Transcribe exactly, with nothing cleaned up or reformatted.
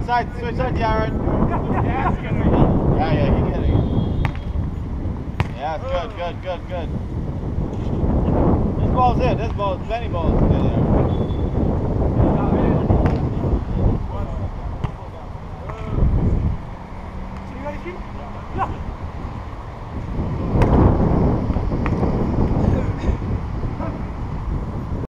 side, switch side, Darren. Yeah, yeah, you get it. Yeah, good, good, good, good. This ball's it. This ball's plenty balls to get there. Yeah.